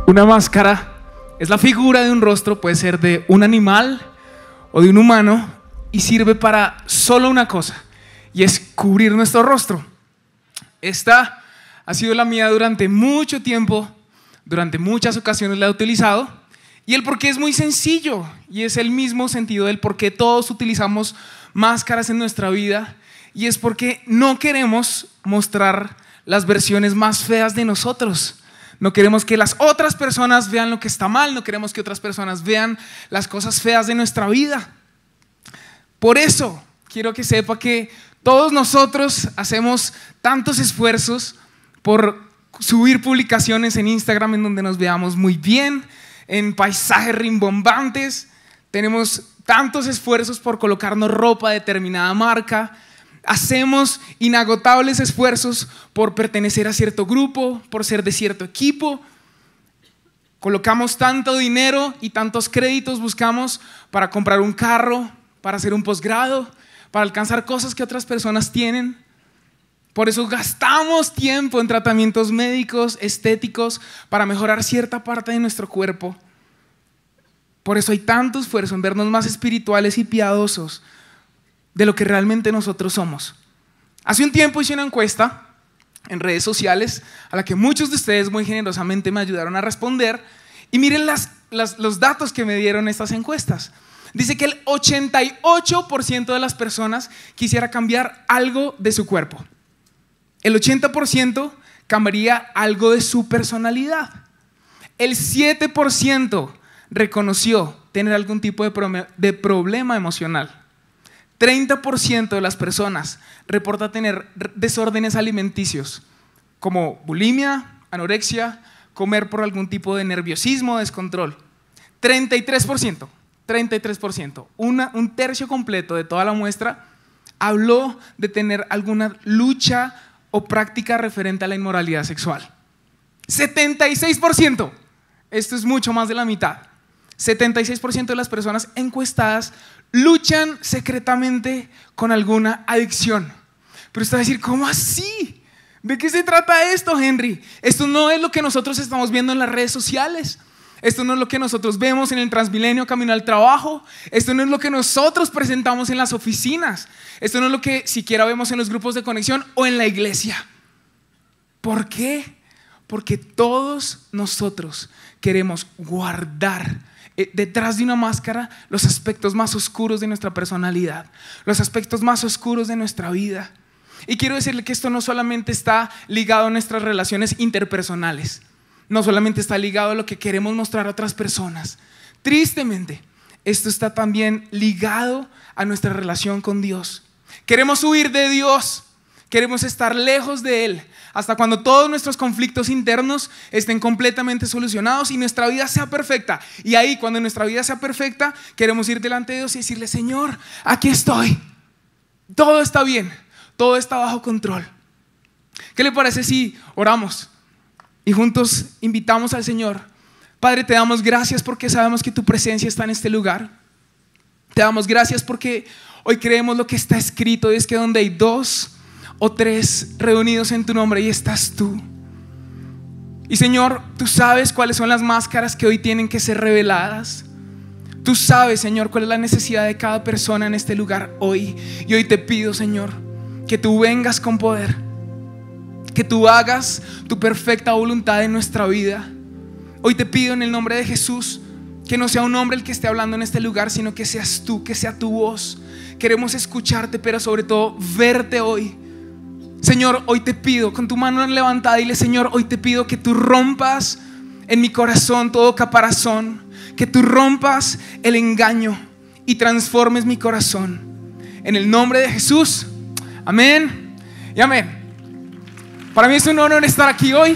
Una máscara es la figura de un rostro, puede ser de un animal o de un humano, y sirve para solo una cosa, y es cubrir nuestro rostro. Esta ha sido la mía durante mucho tiempo, durante muchas ocasiones la he utilizado, y el porqué es muy sencillo, y es el mismo sentido del por qué todos utilizamos máscaras en nuestra vida, y es porque no queremos mostrar las versiones más feas de nosotros. No queremos que las otras personas vean lo que está mal, no queremos que otras personas vean las cosas feas de nuestra vida. Por eso quiero que sepa que todos nosotros hacemos tantos esfuerzos por subir publicaciones en Instagram en donde nos veamos muy bien, en paisajes rimbombantes. Tenemos tantos esfuerzos por colocarnos ropa de determinada marca. Hacemos inagotables esfuerzos por pertenecer a cierto grupo, por ser de cierto equipo. Colocamos tanto dinero y tantos créditos buscamos para comprar un carro, para hacer un posgrado, para alcanzar cosas que otras personas tienen. Por eso gastamos tiempo en tratamientos médicos, estéticos, para mejorar cierta parte de nuestro cuerpo. Por eso hay tanto esfuerzo en vernos más espirituales y piadosos de lo que realmente nosotros somos. Hace un tiempo hice una encuesta en redes sociales a la que muchos de ustedes muy generosamente me ayudaron a responder, y miren los datos que me dieron estas encuestas. Dice que el 88% de las personas quisiera cambiar algo de su cuerpo. El 80% cambiaría algo de su personalidad. El 7% reconoció tener algún tipo de problema emocional. 30% de las personas reporta tener desórdenes alimenticios como bulimia, anorexia, comer por algún tipo de nerviosismo, descontrol. 33%, un tercio completo de toda la muestra habló de tener alguna lucha o práctica referente a la inmoralidad sexual. 76%, esto es mucho más de la mitad. 76% de las personas encuestadas luchan secretamente con alguna adicción. Pero usted va a decir, ¿cómo así? ¿De qué se trata esto, Henry? Esto no es lo que nosotros estamos viendo en las redes sociales. Esto no es lo que nosotros vemos en el Transmilenio camino al trabajo. Esto no es lo que nosotros presentamos en las oficinas. Esto no es lo que siquiera vemos en los grupos de conexión o en la iglesia. ¿Por qué? Porque todos nosotros queremos guardar detrás de una máscara los aspectos más oscuros de nuestra personalidad, los aspectos más oscuros de nuestra vida. Y quiero decirle que esto no solamente está ligado a nuestras relaciones interpersonales, no solamente está ligado a lo que queremos mostrar a otras personas. Tristemente, esto está también ligado a nuestra relación con Dios. Queremos huir de Dios, queremos estar lejos de Él, hasta cuando todos nuestros conflictos internos estén completamente solucionados y nuestra vida sea perfecta. Y ahí, cuando nuestra vida sea perfecta, queremos ir delante de Dios y decirle, Señor, aquí estoy. Todo está bien, todo está bajo control. ¿Qué le parece si oramos y juntos invitamos al Señor? Padre, te damos gracias porque sabemos que tu presencia está en este lugar. Te damos gracias porque hoy creemos lo que está escrito, y es que donde hay 2 o 3 reunidos en tu nombre, y estás tú. Y Señor, tú sabes cuáles son las máscaras que hoy tienen que ser reveladas. Tú sabes, Señor, cuál es la necesidad de cada persona en este lugar hoy. Y hoy te pido, Señor, que tú vengas con poder, que tú hagas tu perfecta voluntad en nuestra vida. Hoy te pido en el nombre de Jesús que no sea un hombre el que esté hablando en este lugar, sino que seas tú, que sea tu voz. Queremos escucharte, pero sobre todo verte hoy. Señor, hoy te pido, con tu mano levantada, dile, Señor, hoy te pido que tú rompas en mi corazón todo caparazón, que tú rompas el engaño y transformes mi corazón. En el nombre de Jesús, amén y amén. Para mí es un honor estar aquí hoy.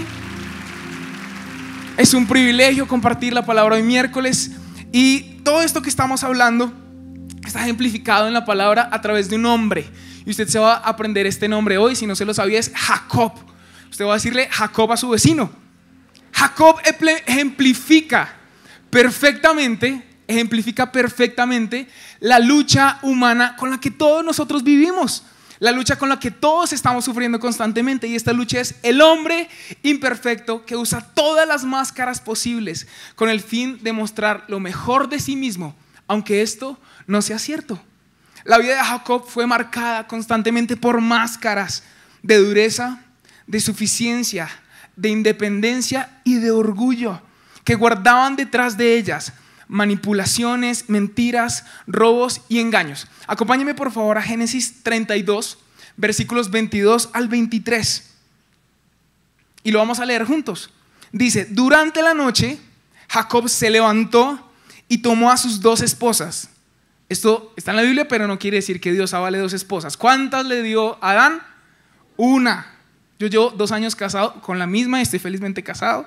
Es un privilegio compartir la palabra hoy miércoles, y todo esto que estamos hablando está ejemplificado en la palabra a través de un hombre. Y usted se va a aprender este nombre hoy, si no se lo sabía, es Jacob. Usted va a decirle Jacob a su vecino. Jacob ejemplifica perfectamente la lucha humana con la que todos nosotros vivimos. la lucha con la que todos estamos sufriendo constantemente, y esta lucha es el hombre imperfecto que usa todas las máscaras posibles con el fin de mostrar lo mejor de sí mismo, aunque esto no sea cierto. La vida de Jacob fue marcada constantemente por máscaras de dureza, de suficiencia, de independencia y de orgullo que guardaban detrás de ellas manipulaciones, mentiras, robos y engaños. Acompáñenme por favor a Génesis 32, versículos 22 al 23. Y lo vamos a leer juntos. Dice: durante la noche, Jacob se levantó y tomó a sus 2 esposas. Esto está en la Biblia, pero no quiere decir que Dios avale 2 esposas. ¿Cuántas le dio Adán? 1. Yo llevo 2 años casado con la misma y estoy felizmente casado.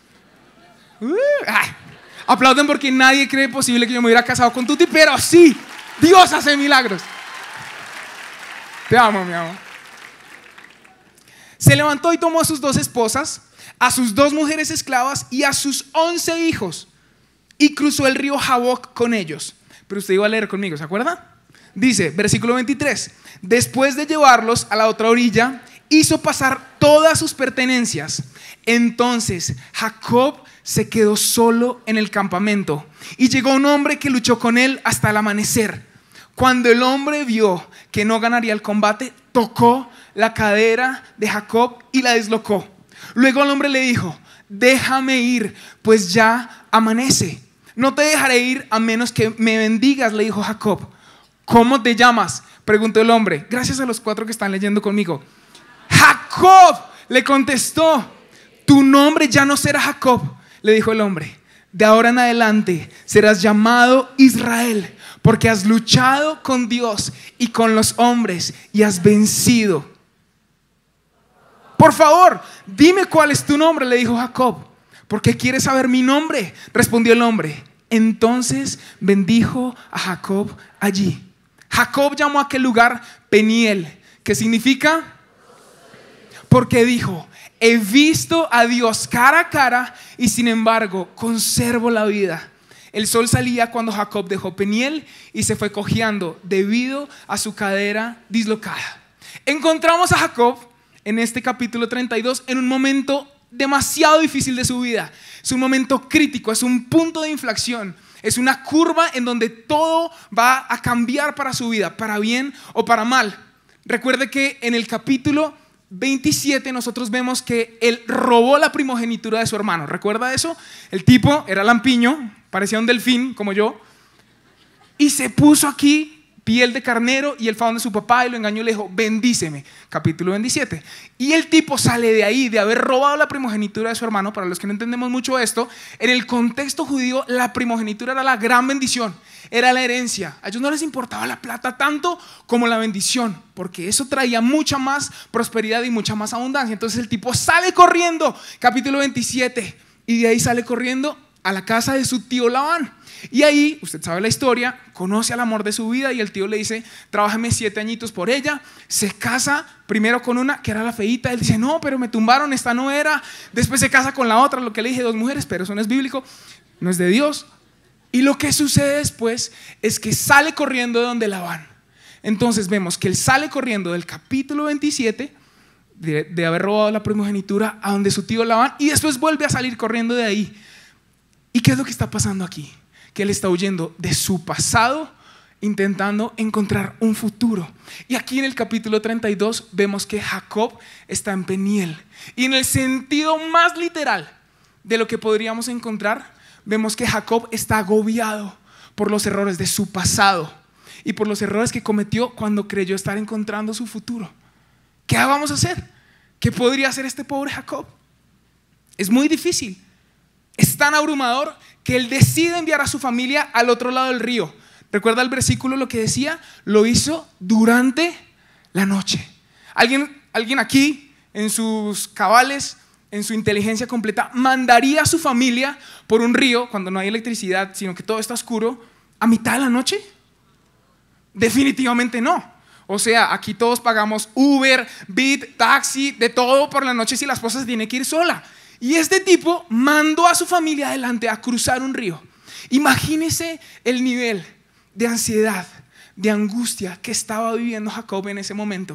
Aplauden porque nadie cree posible que yo me hubiera casado con Tuti, pero sí, Dios hace milagros. Te amo, mi amor. Se levantó y tomó a sus 2 esposas, a sus 2 mujeres esclavas y a sus 11 hijos, y cruzó el río Jaboc con ellos. Pero usted iba a leer conmigo, ¿se acuerda? Dice, versículo 23: después de llevarlos a la otra orilla, hizo pasar todas sus pertenencias. Entonces Jacob se quedó solo en el campamento, y llegó un hombre que luchó con él hasta el amanecer. Cuando el hombre vio que no ganaría el combate, tocó la cadera de Jacob y la deslocó. Luego el hombre le dijo: déjame ir, pues ya amanece. No te dejaré ir a menos que me bendigas, le dijo Jacob. ¿Cómo te llamas?, preguntó el hombre. Gracias a los 4 que están leyendo conmigo. Jacob, le contestó. Tu nombre ya no será Jacob, le dijo el hombre. De ahora en adelante serás llamado Israel, porque has luchado con Dios y con los hombres y has vencido. Por favor, dime cuál es tu nombre, le dijo Jacob. ¿Por qué quieres saber mi nombre?, respondió el hombre. Entonces bendijo a Jacob allí. Jacob llamó a aquel lugar Peniel, que significa, porque dijo: he visto a Dios cara a cara y sin embargo conservo la vida. El sol salía cuando Jacob dejó Peniel y se fue cojeando debido a su cadera dislocada. Encontramos a Jacob en este capítulo 32 en un momento demasiado difícil de su vida. Es un momento crítico, es un punto de inflexión, es una curva en donde todo va a cambiar para su vida, para bien o para mal. Recuerde que en el capítulo 27 nosotros vemos que él robó la primogenitura de su hermano. ¿Recuerda eso? El tipo era lampiño, parecía un delfín como yo, y se puso aquí piel de carnero y él fue donde su papá y lo engañó y le dijo: bendíceme. Capítulo 27. Y el tipo sale de ahí, de haber robado la primogenitura de su hermano. Para los que no entendemos mucho esto, en el contexto judío la primogenitura era la gran bendición, era la herencia. A ellos no les importaba la plata tanto como la bendición, porque eso traía mucha más prosperidad y mucha más abundancia. Entonces el tipo sale corriendo, capítulo 27, y de ahí sale corriendo a la casa de su tío Labán. Y ahí, usted sabe la historia, conoce al amor de su vida y el tío le dice: trabájame 7 añitos por ella. Se casa primero con una que era la feíta. Él dice: no, pero me tumbaron, esta no era. Después se casa con la otra, lo que le dije, 2 mujeres, pero eso no es bíblico, no es de Dios. Y lo que sucede después es que sale corriendo de donde Labán. Entonces vemos que él sale corriendo del capítulo 27 de haber robado la primogenitura a donde su tío Labán, y después vuelve a salir corriendo de ahí. ¿Y qué es lo que está pasando aquí? Que él está huyendo de su pasado, intentando encontrar un futuro. Y aquí en el capítulo 32 vemos que Jacob está en Peniel. Y en el sentido más literal de lo que podríamos encontrar, vemos que Jacob está agobiado por los errores de su pasado y por los errores que cometió cuando creyó estar encontrando su futuro. ¿Qué vamos a hacer? ¿Qué podría hacer este pobre Jacob? Es muy difícil. Es tan abrumador que él decide enviar a su familia al otro lado del río. ¿Recuerda el versículo lo que decía? Lo hizo durante la noche. ¿Alguien aquí, en sus cabales, en su inteligencia completa, mandaría a su familia por un río cuando no hay electricidad, sino que todo está oscuro, a mitad de la noche? Definitivamente no. O sea, aquí todos pagamos Uber, Bit, taxi, de todo por la noche si la esposa se tiene que ir sola. Y este tipo mandó a su familia adelante a cruzar un río. Imagínese el nivel de ansiedad, de angustia que estaba viviendo Jacob en ese momento.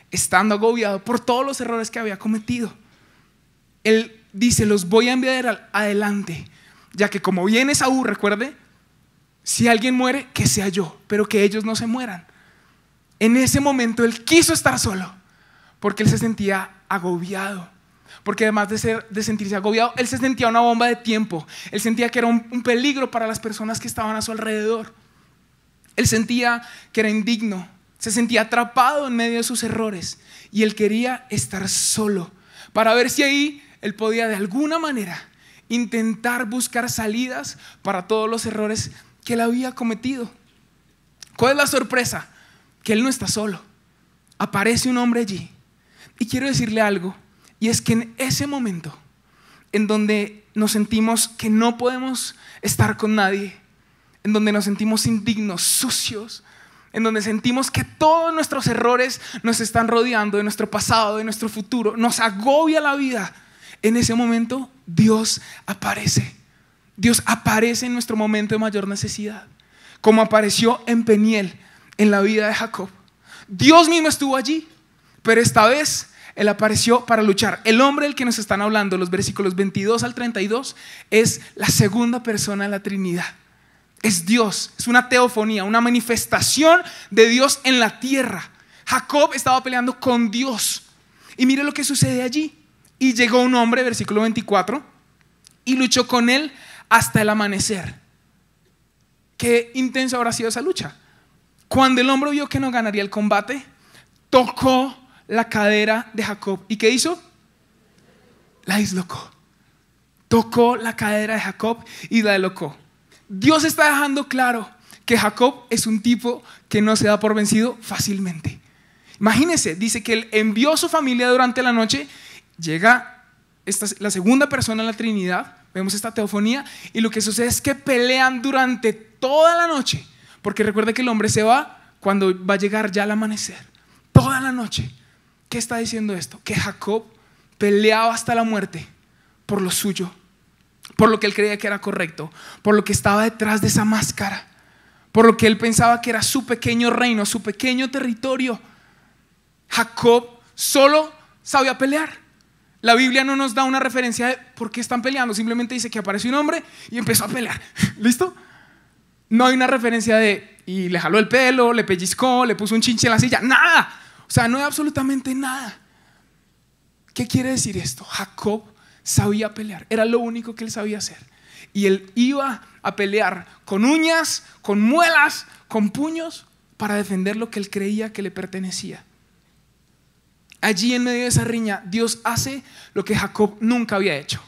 estando agobiado por todos los errores que había cometido, él dice: los voy a enviar adelante, ya que como viene Esaú, recuerde, si alguien muere, que sea yo, pero que ellos no se mueran. En ese momento él quiso estar solo, porque él se sentía agobiado. Porque además de sentirse agobiado, él se sentía una bomba de tiempo. Él sentía que era un peligro para las personas que estaban a su alrededor. Él sentía que era indigno, se sentía atrapado en medio de sus errores, y él quería estar solo para ver si ahí él podía de alguna manera intentar buscar salidas para todos los errores que él había cometido. ¿Cuál es la sorpresa? Que él no está solo. Aparece un hombre allí. Y quiero decirle algo, y es que en ese momento en donde nos sentimos que no podemos estar con nadie, en donde nos sentimos indignos, sucios, en donde sentimos que todos nuestros errores nos están rodeando, de nuestro pasado, de nuestro futuro, nos agobia la vida, en ese momento Dios aparece. Dios aparece en nuestro momento de mayor necesidad, como apareció en Peniel, en la vida de Jacob. Dios mismo estuvo allí, pero esta vez Él apareció para luchar. El hombre del que nos están hablando, los versículos 22 al 32, es la segunda persona de la Trinidad. Es Dios, es una teofonía, una manifestación de Dios en la tierra. Jacob estaba peleando con Dios. Y mire lo que sucede allí. Y llegó un hombre, versículo 24, y luchó con él hasta el amanecer. Qué intensa habrá sido esa lucha. Cuando el hombre vio que no ganaría el combate, tocó la cadera de Jacob. ¿Y qué hizo? La dislocó. Tocó la cadera de Jacob y la dislocó. Dios está dejando claro que Jacob es un tipo que no se da por vencido fácilmente. Imagínense, dice que él envió a su familia durante la noche. Llega la segunda persona en la Trinidad, vemos esta teofonía, y lo que sucede es que pelean durante toda la noche, porque recuerde que el hombre se va cuando va a llegar ya el amanecer. Toda la noche. ¿Qué está diciendo esto? Que Jacob peleaba hasta la muerte por lo suyo, por lo que él creía que era correcto, por lo que estaba detrás de esa máscara, por lo que él pensaba que era su pequeño reino, su pequeño territorio. Jacob solo sabía pelear. La Biblia no nos da una referencia de por qué están peleando, simplemente dice que apareció un hombre y empezó a pelear. ¿Listo? No hay una referencia de y le jaló el pelo, le pellizcó, le puso un chinche en la silla, nada. O sea, no hay absolutamente nada. ¿Qué quiere decir esto? Jacob sabía pelear, era lo único que él sabía hacer. Y él iba a pelear con uñas, con muelas, con puños, para defender lo que él creía que le pertenecía. Allí en medio de esa riña, Dios hace lo que Jacob nunca había hecho,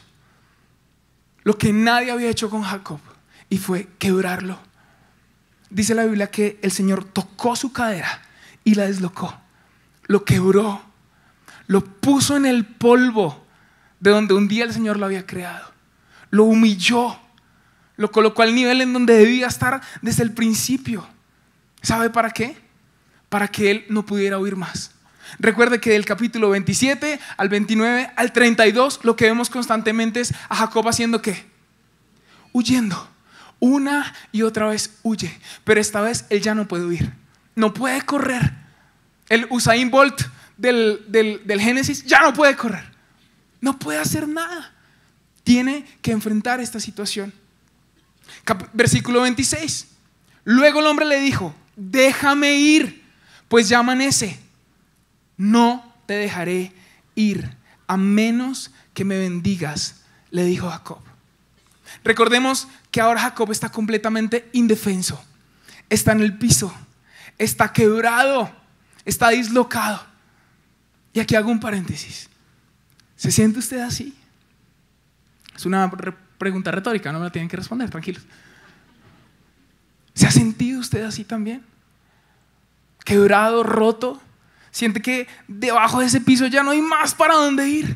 lo que nadie había hecho con Jacob, y fue quebrarlo. Dice la Biblia que el Señor tocó su cadera y la deslocó, lo quebró, lo puso en el polvo de donde un día el Señor lo había creado, lo humilló, lo colocó al nivel en donde debía estar desde el principio. ¿Sabe para qué? Para que él no pudiera huir más. Recuerde que del capítulo 27 al 29 al 32 lo que vemos constantemente es a Jacob haciendo ¿qué? Huyendo. Una y otra vez huye, pero esta vez él ya no puede huir, no puede correr. El Usain Bolt del Génesis ya no puede correr, no puede hacer nada, tiene que enfrentar esta situación. Versículo 26. Luego el hombre le dijo: déjame ir, pues ya amanece. No te dejaré ir a menos que me bendigas, le dijo Jacob. Recordemos que ahora Jacob está completamente indefenso, está en el piso, está quebrado, está dislocado. Y aquí hago un paréntesis. ¿Se siente usted así? Es una pregunta retórica, no me la tienen que responder, tranquilos. ¿Se ha sentido usted así también? Quebrado, roto. Siente que debajo de ese piso ya no hay más para dónde ir.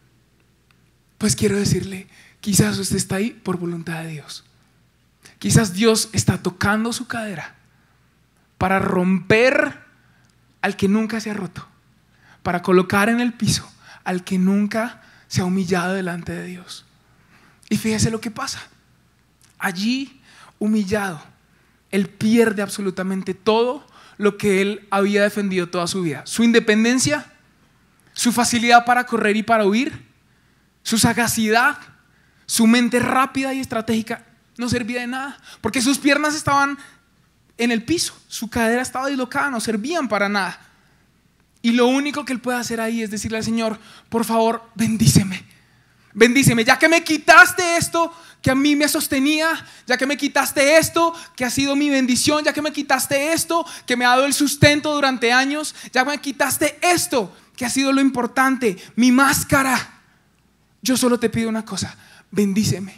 Pues quiero decirle, quizás usted está ahí por voluntad de Dios. Quizás Dios está tocando su cadera para romper al que nunca se ha roto, para colocar en el piso al que nunca se ha humillado delante de Dios. Y fíjese lo que pasa. Allí, humillado, él pierde absolutamente todo lo que él había defendido toda su vida: su independencia, su facilidad para correr y para huir, su sagacidad, su mente rápida y estratégica. No servía de nada, porque sus piernas estaban en el piso, su cadera estaba dislocada, no servían para nada. Y lo único que él puede hacer ahí es decirle al Señor: por favor, bendíceme, bendíceme, ya que me quitaste esto que a mí me sostenía, ya que me quitaste esto que ha sido mi bendición, ya que me quitaste esto que me ha dado el sustento durante años, ya me quitaste esto que ha sido lo importante, mi máscara. Yo solo te pido una cosa: bendíceme.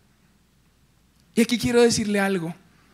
Y aquí quiero decirle algo,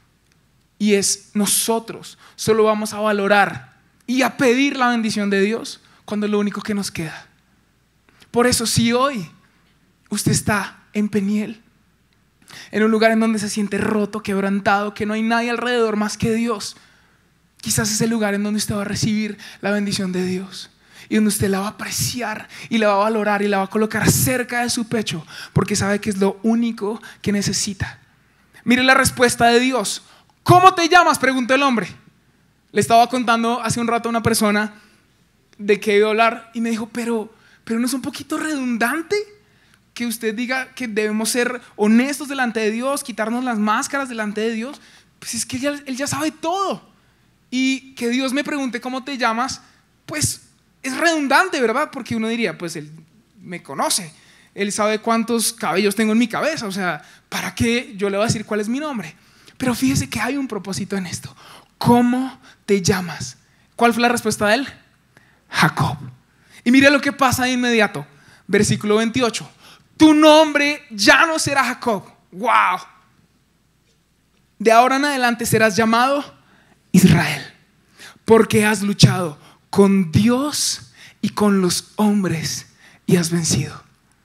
y es: nosotros solo vamos a valorar y a pedir la bendición de Dios cuando es lo único que nos queda. Por eso, si hoy usted está en Peniel, en un lugar en donde se siente roto, quebrantado, que no hay nadie alrededor más que Dios, quizás es el lugar en donde usted va a recibir la bendición de Dios, y donde usted la va a apreciar y la va a valorar y la va a colocar cerca de su pecho, porque sabe que es lo único que necesita. Mire la respuesta de Dios. ¿Cómo te llamas?, preguntó el hombre. Le estaba contando hace un rato a una persona de qué iba a hablar y me dijo: pero ¿no es un poquito redundante que usted diga que debemos ser honestos delante de Dios, quitarnos las máscaras delante de Dios? Pues es que él ya sabe todo. Y que Dios me pregunte cómo te llamas, pues es redundante, ¿verdad? Porque uno diría: pues él me conoce, él sabe cuántos cabellos tengo en mi cabeza, o sea, ¿para qué yo le voy a decir cuál es mi nombre? Pero fíjese que hay un propósito en esto. ¿Cómo te llamas? ¿Cuál fue la respuesta de él? Jacob. Y mire lo que pasa de inmediato. Versículo 28. Tu nombre ya no será Jacob. ¡Wow! De ahora en adelante serás llamado Israel, porque has luchado con Dios y con los hombres y has vencido.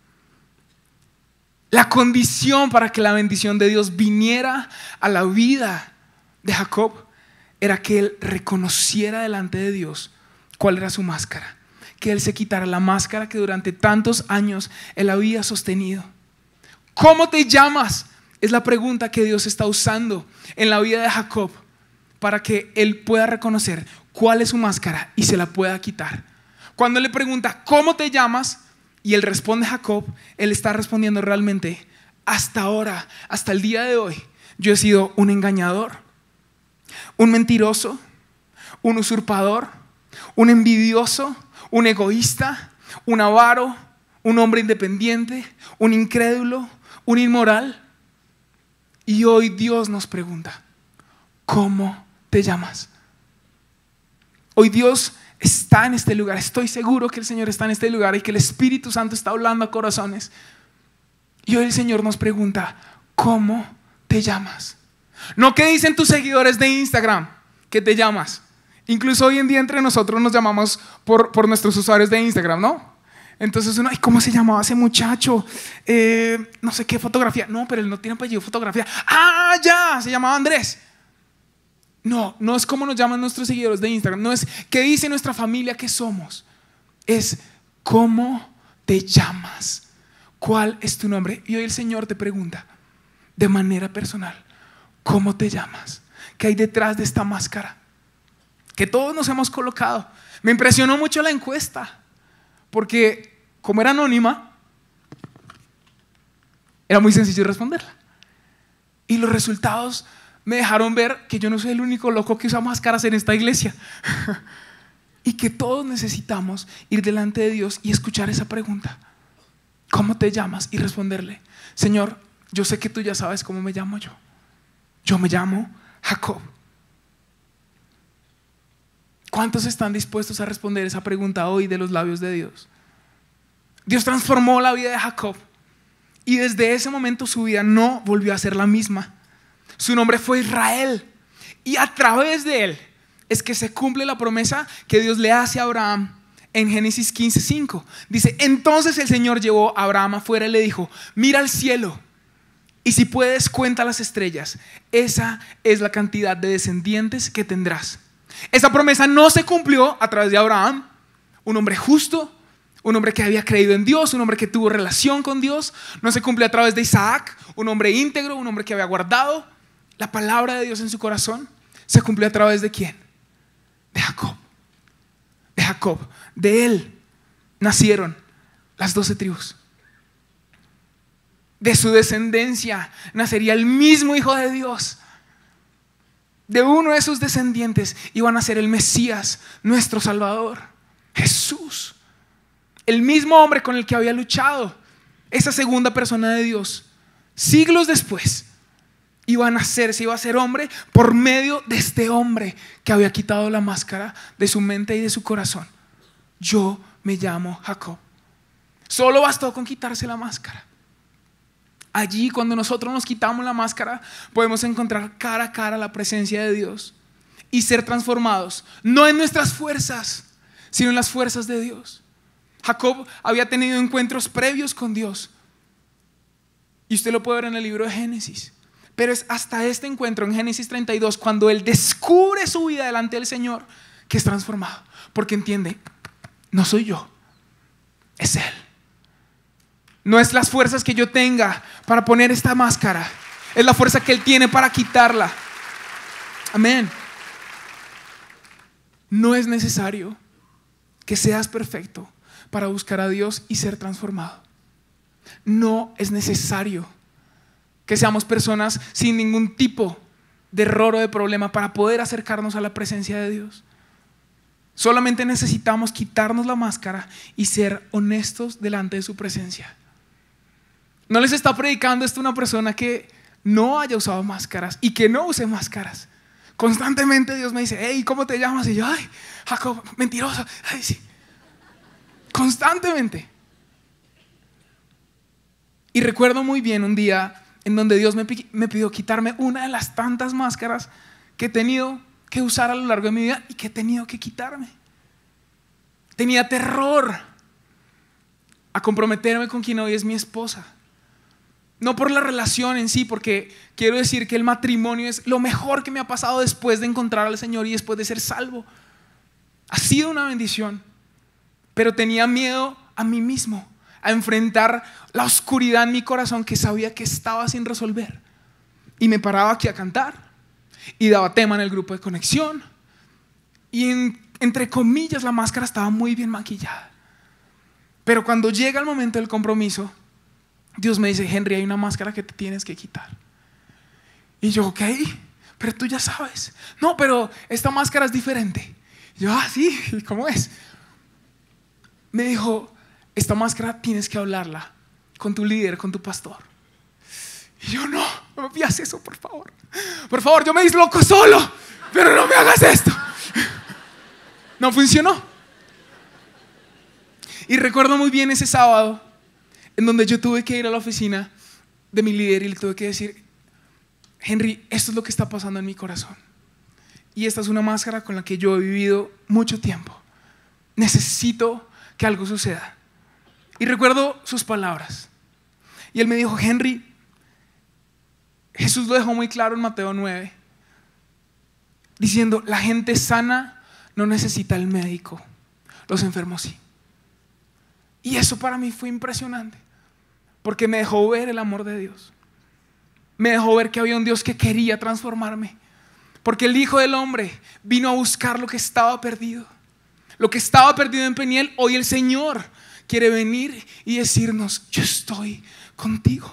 La condición para que la bendición de Dios viniera a la vida de Jacob era que él reconociera delante de Dios cuál era su máscara, que él se quitara la máscara que durante tantos años él había sostenido. ¿Cómo te llamas? Es la pregunta que Dios está usando en la vida de Jacob para que él pueda reconocer cuál es su máscara y se la pueda quitar. Cuando él le pregunta: ¿cómo te llamas?, y él responde Jacob, él está respondiendo realmente: hasta ahora, hasta el día de hoy, yo he sido un engañador, un mentiroso, un usurpador, un envidioso, un egoísta, un avaro, un hombre independiente, un incrédulo, un inmoral. Y hoy Dios nos pregunta: ¿cómo te llamas? Hoy Dios está en este lugar. Estoy seguro que el Señor está en este lugar y que el Espíritu Santo está hablando a corazones. Y hoy el Señor nos pregunta: ¿cómo te llamas? No qué dicen tus seguidores de Instagram que te llamas. Incluso hoy en día entre nosotros nos llamamos por nuestros usuarios de Instagram, ¿no? Entonces uno: ay, ¿cómo se llamaba ese muchacho? No sé qué fotografía. No, pero él no tiene apellido fotografía. Ah, ya, se llamaba Andrés. No es como nos llaman nuestros seguidores de Instagram. No es qué dice nuestra familia que somos. Es cómo te llamas. ¿Cuál es tu nombre? Y hoy el Señor te pregunta de manera personal: ¿cómo te llamas? ¿Qué hay detrás de esta máscara que todos nos hemos colocado? Me impresionó mucho la encuesta, porque como era anónima, era muy sencillo responderla. Y los resultados me dejaron ver que yo no soy el único loco que usa máscaras en esta iglesia. Y que todos necesitamos ir delante de Dios y escuchar esa pregunta: ¿cómo te llamas? Y responderle: Señor, yo sé que tú ya sabes cómo me llamo yo. Yo me llamo Jacob. ¿Cuántos están dispuestos a responder esa pregunta hoy de los labios de Dios? Dios transformó la vida de Jacob y desde ese momento su vida no volvió a ser la misma. Su nombre fue Israel, y a través de él es que se cumple la promesa que Dios le hace a Abraham en Génesis 15:5. Dice: entonces el Señor llevó a Abraham afuera y le dijo: mira al cielo y si puedes cuenta las estrellas, esa es la cantidad de descendientes que tendrás. Esa promesa no se cumplió a través de Abraham, un hombre justo, un hombre que había creído en Dios, un hombre que tuvo relación con Dios. No se cumplió a través de Isaac, un hombre íntegro, un hombre que había guardado la palabra de Dios en su corazón. Se cumplió a través de ¿quién? de Jacob. De Jacob. De él nacieron las 12 tribus. De su descendencia nacería el mismo Hijo de Dios. De uno de sus descendientes iba a nacer el Mesías, nuestro Salvador, Jesús. El mismo hombre con el que había luchado esa segunda persona de Dios, siglos después, iba a nacer, se iba a hacer hombre por medio de este hombre que había quitado la máscara de su mente y de su corazón. Yo me llamo Jacob. Solo bastó con quitarse la máscara. Allí, cuando nosotros nos quitamos la máscara, podemos encontrar cara a cara la presencia de Dios y ser transformados, no en nuestras fuerzas, sino en las fuerzas de Dios. Jacob había tenido encuentros previos con Dios, y usted lo puede ver en el libro de Génesis. Pero es hasta este encuentro en Génesis 32 cuando él descubre su vida delante del Señor que es transformado, porque entiende, no soy yo, es Él. No es las fuerzas que yo tenga para poner esta máscara, es la fuerza que Él tiene para quitarla. Amén. No es necesario que seas perfecto para buscar a Dios y ser transformado. No es necesario que seamos personas sin ningún tipo de error o de problema para poder acercarnos a la presencia de Dios. Solamente necesitamos quitarnos la máscara y ser honestos delante de su presencia. No les está predicando esto a una persona que no haya usado máscaras y que no use máscaras. Constantemente Dios me dice, hey, ¿cómo te llamas? Y yo, ay, Jacob, mentiroso. Ay, sí. Constantemente. Y recuerdo muy bien un día en donde Dios me pidió quitarme una de las tantas máscaras que he tenido que usar a lo largo de mi vida y que he tenido que quitarme. Tenía terror a comprometerme con quien hoy es mi esposa. No por la relación en sí, porque quiero decir que el matrimonio es lo mejor que me ha pasado después de encontrar al Señor y después de ser salvo. Ha sido una bendición, pero tenía miedo a mí mismo, a enfrentar la oscuridad en mi corazón que sabía que estaba sin resolver. Y me paraba aquí a cantar y daba tema en el grupo de conexión y entre comillas la máscara estaba muy bien maquillada. Pero cuando llega el momento del compromiso, Dios me dice, Henry, hay una máscara que te tienes que quitar. Y yo, ok, pero tú ya sabes. No, pero esta máscara es diferente. Y yo, sí, ¿cómo es? Me dijo, esta máscara tienes que hablarla con tu líder, con tu pastor. Y yo, no me pidas eso, por favor. Por favor, yo me disloco solo, pero no me hagas esto. No funcionó. Y recuerdo muy bien ese sábado en donde yo tuve que ir a la oficina de mi líder y le tuve que decir, Henry, esto es lo que está pasando en mi corazón. Y esta es una máscara con la que yo he vivido mucho tiempo. Necesito que algo suceda. Y recuerdo sus palabras. Y él me dijo, Henry, Jesús lo dejó muy claro en Mateo 9, diciendo, la gente sana no necesita el médico, los enfermos sí. Y eso para mí fue impresionante, porque me dejó ver el amor de Dios. Me dejó ver que había un Dios que quería transformarme, porque el Hijo del Hombre vino a buscar lo que estaba perdido. Lo que estaba perdido en Peniel, hoy el Señor quiere venir y decirnos, yo estoy contigo.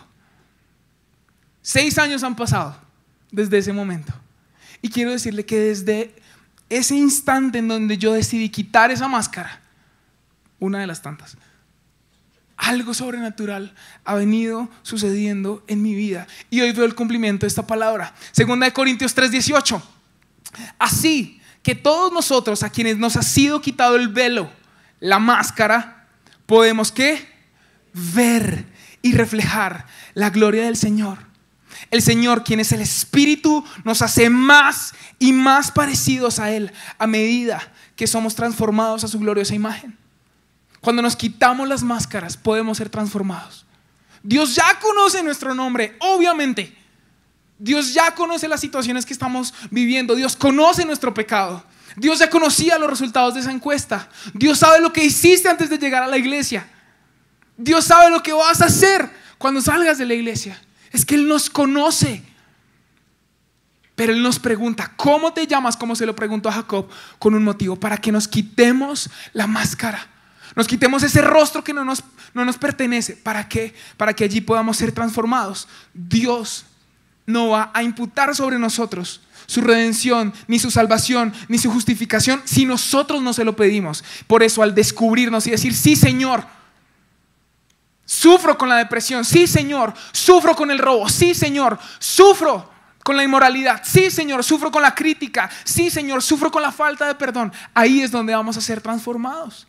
6 años han pasado desde ese momento. Y quiero decirle que desde ese instante en donde yo decidí quitar esa máscara, una de las tantas, algo sobrenatural ha venido sucediendo en mi vida. Y hoy veo el cumplimiento de esta palabra. 2 Corintios 3:18. Así que todos nosotros, a quienes nos ha sido quitado el velo, la máscara, podemos ¿qué? Ver y reflejar la gloria del Señor. El Señor, quien es el Espíritu, nos hace más y más parecidos a Él a medida que somos transformados a su gloriosa imagen. Cuando nos quitamos las máscaras, podemos ser transformados. Dios ya conoce nuestro nombre, obviamente. Dios ya conoce las situaciones que estamos viviendo. Dios conoce nuestro pecado. Dios ya conocía los resultados de esa encuesta. Dios sabe lo que hiciste antes de llegar a la iglesia. Dios sabe lo que vas a hacer cuando salgas de la iglesia. Es que Él nos conoce. Pero Él nos pregunta, ¿cómo te llamas? Como se lo preguntó a Jacob, con un motivo, para que nos quitemos la máscara, nos quitemos ese rostro que no nos pertenece. ¿Para qué? Para que allí podamos ser transformados. Dios no va a imputar sobre nosotros su redención, ni su salvación, ni su justificación, si nosotros no se lo pedimos. Por eso, al descubrirnos y decir, sí, Señor, sufro con la depresión, sí, Señor, sufro con el robo, sí, Señor, sufro con la inmoralidad, sí, Señor, sufro con la crítica, sí, Señor, sufro con la falta de perdón. Ahí es donde vamos a ser transformados.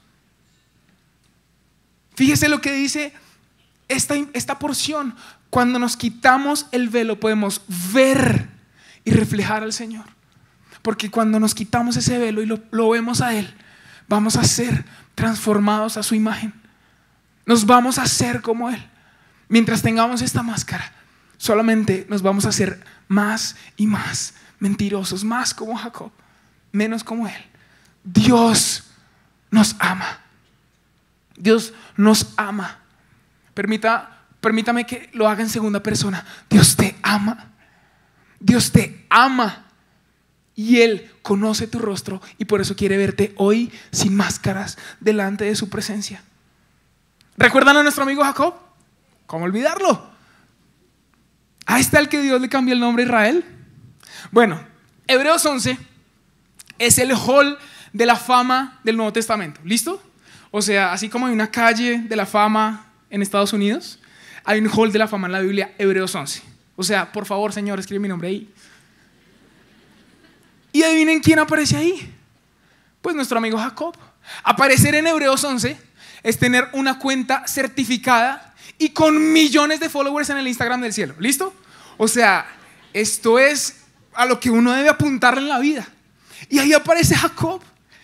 Fíjese lo que dice esta porción. Cuando nos quitamos el velo podemos ver y reflejar al Señor. Porque cuando nos quitamos ese velo y lo vemos a Él, vamos a ser transformados a su imagen. Nos vamos a hacer como Él. Mientras tengamos esta máscara, solamente nos vamos a hacer más y más mentirosos, más como Jacob, menos como Él. Dios nos ama. Dios nos ama. Permítame que lo haga en segunda persona. Dios te ama. Dios te ama. Y Él conoce tu rostro y por eso quiere verte hoy sin máscaras delante de su presencia. ¿Recuerdan a nuestro amigo Jacob? ¿Cómo olvidarlo? Ahí está el que Dios le cambió el nombre a Israel. Bueno, Hebreos 11 es el hall de la fama del Nuevo Testamento. ¿Listo? O sea, así como hay una calle de la fama en Estados Unidos, hay un hall de la fama en la Biblia, Hebreos 11. O sea, por favor, Señor, escribe mi nombre ahí. Y adivinen quién aparece ahí. Pues nuestro amigo Jacob. Aparecer en Hebreos 11 es tener una cuenta certificada y con millones de followers en el Instagram del cielo. ¿Listo? O sea, esto es a lo que uno debe apuntarle en la vida. Y ahí aparece Jacob.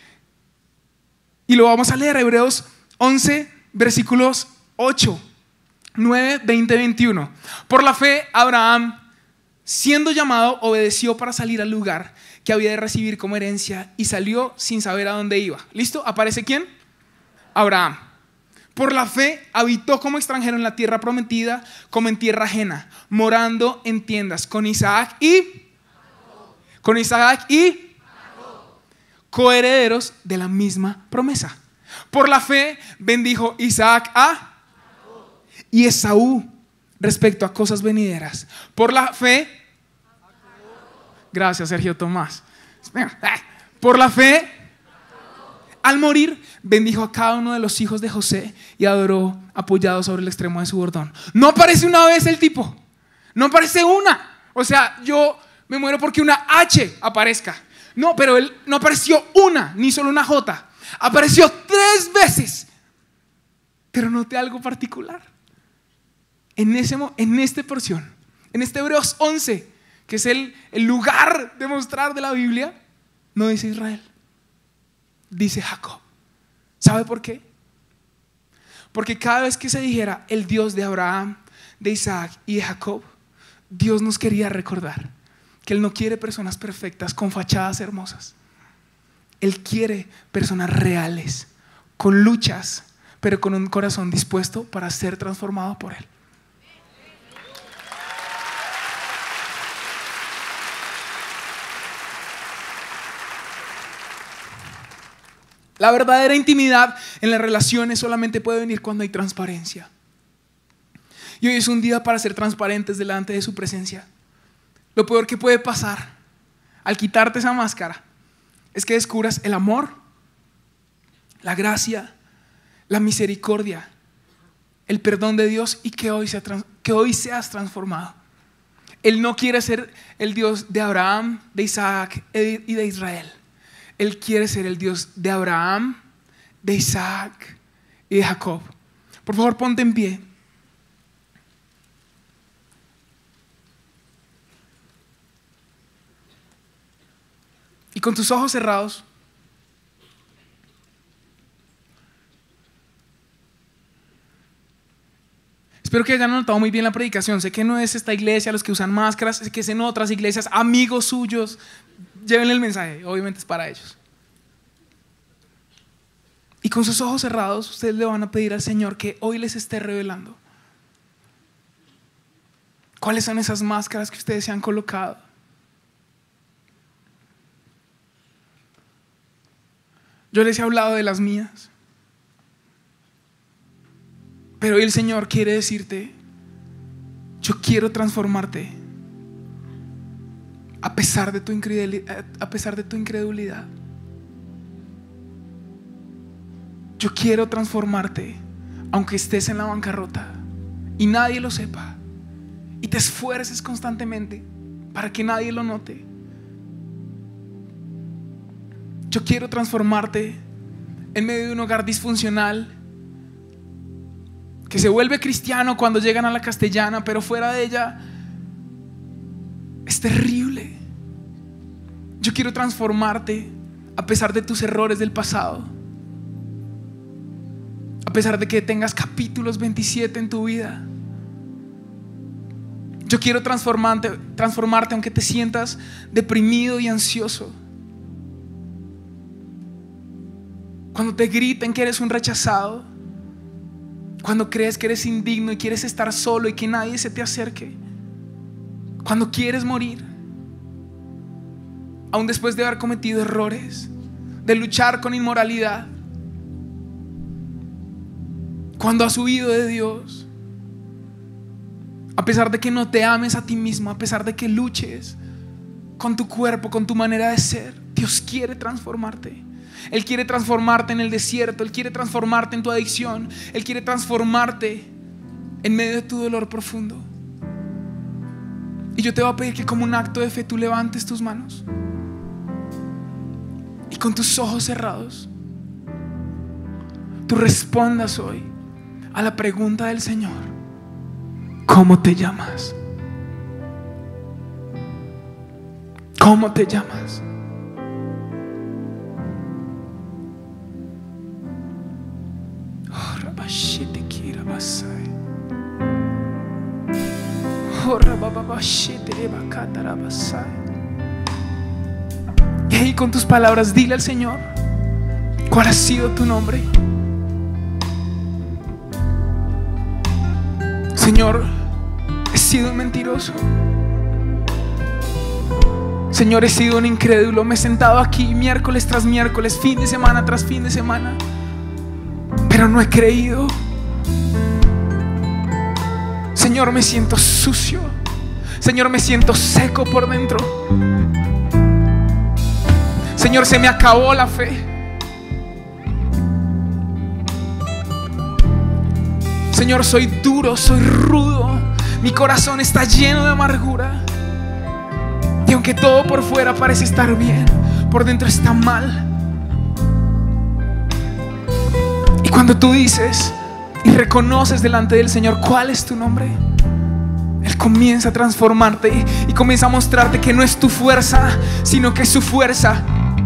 Y lo vamos a leer, Hebreos 11, versículos 8, 9, 20, 21. Por la fe, Abraham, siendo llamado, obedeció para salir al lugar que había de recibir como herencia y salió sin saber a dónde iba. ¿Listo? ¿Aparece quién? Abraham. Por la fe habitó como extranjero en la tierra prometida, como en tierra ajena, morando en tiendas con Isaac y coherederos de la misma promesa. Por la fe bendijo Isaac a y Esaú respecto a cosas venideras. Por la fe, gracias Sergio Tomás. Por la fe, al morir, bendijo a cada uno de los hijos de José y adoró apoyado sobre el extremo de su bordón. No aparece una vez el tipo, no aparece una. O sea, yo me muero porque una H aparezca. No, pero él no apareció una, ni solo una J. Apareció 3 veces. Pero noté algo particular. En esta porción, en este Hebreos 11, que es el lugar de mostrar de la Biblia, no dice Israel, dice Jacob. ¿Sabe por qué? Porque cada vez que se dijera el Dios de Abraham, de Isaac y de Jacob, Dios nos quería recordar que Él no quiere personas perfectas con fachadas hermosas. Él quiere personas reales, con luchas, pero con un corazón dispuesto para ser transformado por Él. La verdadera intimidad en las relaciones solamente puede venir cuando hay transparencia. Y hoy es un día para ser transparentes delante de su presencia. Lo peor que puede pasar al quitarte esa máscara es que descubras el amor, la gracia, la misericordia, el perdón de Dios y que hoy seas transformado. Él no quiere ser el Dios de Abraham, de Isaac y de Israel. Él quiere ser el Dios de Abraham, de Isaac y de Jacob. Por favor, ponte en pie. Y con tus ojos cerrados, espero que hayan notado muy bien la predicación. Sé que no es esta iglesia los que usan máscaras, sé que es en otras iglesias, amigos suyos. Llévenle el mensaje, obviamente es para ellos. Y con sus ojos cerrados, ustedes le van a pedir al Señor que hoy les esté revelando cuáles son esas máscaras que ustedes se han colocado. Yo les he hablado de las mías. Pero hoy el Señor quiere decirte: yo quiero transformarte a pesar de tu incredulidad. Yo quiero transformarte aunque estés en la bancarrota y nadie lo sepa, y te esfuerces constantemente para que nadie lo note. Yo quiero transformarte en medio de un hogar disfuncional que se vuelve cristiano cuando llegan a la Castellana, pero fuera de ella es terrible. Yo quiero transformarte a pesar de tus errores del pasado, a pesar de que tengas capítulos 27 en tu vida. Yo quiero transformarte aunque te sientas deprimido y ansioso. Cuando te griten que eres un rechazado, cuando crees que eres indigno y quieres estar solo y que nadie se te acerque, cuando quieres morir, aún después de haber cometido errores, de luchar con inmoralidad, cuando has huido de Dios, a pesar de que no te ames a ti mismo, a pesar de que luches con tu cuerpo, con tu manera de ser, Dios quiere transformarte. Él quiere transformarte en el desierto. Él quiere transformarte en tu adicción. Él quiere transformarte en medio de tu dolor profundo. Y yo te voy a pedir que, como un acto de fe, tú levantes tus manos y con tus ojos cerrados tú respondas hoy a la pregunta del Señor: ¿cómo te llamas? ¿Cómo te llamas? Y ahí, con tus palabras, dile al Señor cuál ha sido tu nombre. Señor, he sido un mentiroso. Señor, he sido un incrédulo. Me he sentado aquí miércoles tras miércoles, fin de semana tras fin de semana, pero no he creído. Señor, me siento sucio. Señor, me siento seco por dentro. Señor, se me acabó la fe. Señor, soy duro, soy rudo. Mi corazón está lleno de amargura. Y aunque todo por fuera parece estar bien, por dentro está mal. Y cuando tú dices y reconoces delante del Señor cuál es tu nombre, Él comienza a transformarte y comienza a mostrarte que no es tu fuerza, sino que es su fuerza.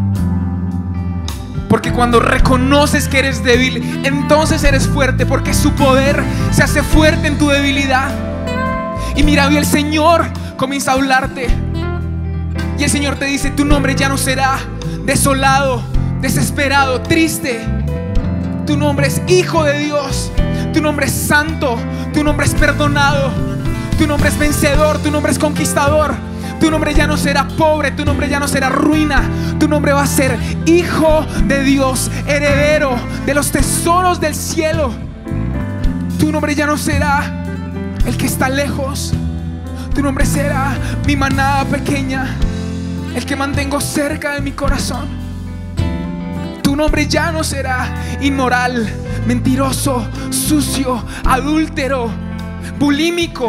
Porque cuando reconoces que eres débil, entonces eres fuerte, porque su poder se hace fuerte en tu debilidad. Y mira, hoy el Señor comienza a hablarte y el Señor te dice: tu nombre ya no será desolado, desesperado, triste. Tu nombre es hijo de Dios. Tu nombre es santo. Tu nombre es perdonado. Tu nombre es vencedor. Tu nombre es conquistador. Tu nombre ya no será pobre. Tu nombre ya no será ruina. Tu nombre va a ser hijo de Dios, heredero de los tesoros del cielo. Tu nombre ya no será el que está lejos. Tu nombre será mi manada pequeña, el que mantengo cerca de mi corazón. Tu nombre ya no será inmoral, mentiroso, sucio, adúltero, bulímico.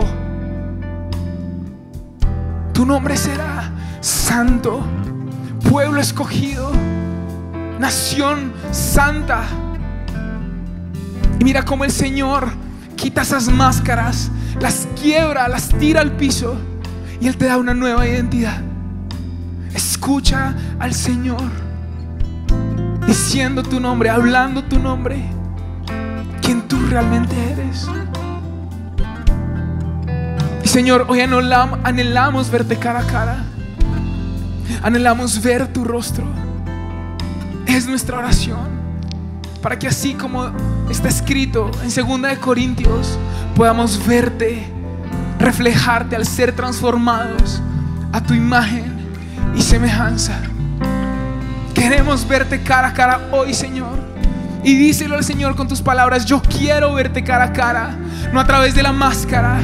Tu nombre será santo, pueblo escogido, nación santa. Y mira cómo el Señor quita esas máscaras, las quiebra, las tira al piso, y Él te da una nueva identidad. Escucha al Señor diciendo tu nombre, hablando tu nombre, quien tú realmente eres. Y Señor, hoy anhelamos verte cara a cara. Anhelamos ver tu rostro. Es nuestra oración, para que así como está escrito en 2 de Corintios, podamos verte, reflejarte al ser transformados a tu imagen y semejanza. Queremos verte cara a cara hoy, Señor. Y díselo al Señor con tus palabras: yo quiero verte cara a cara, no a través de la máscara.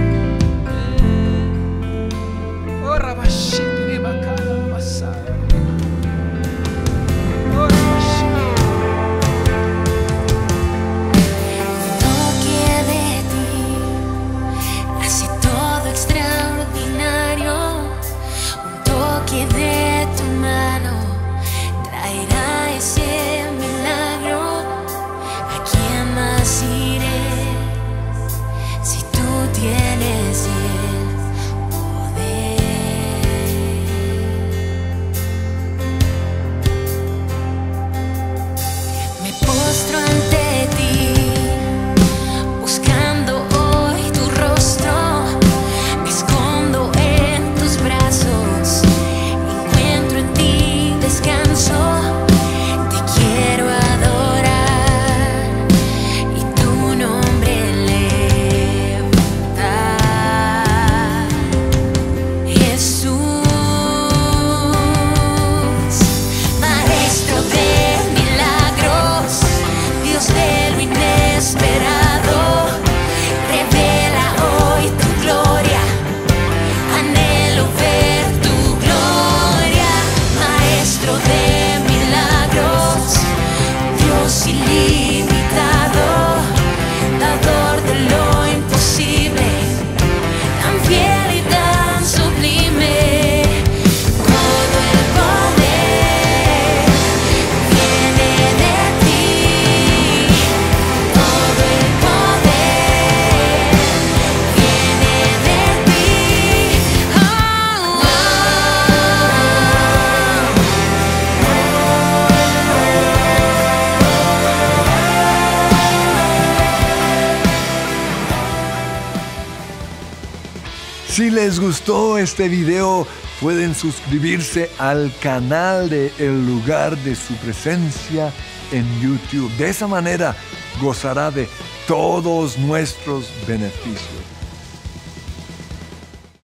Si les gustó este video, pueden suscribirse al canal de El Lugar de Su Presencia en YouTube. De esa manera gozará de todos nuestros beneficios.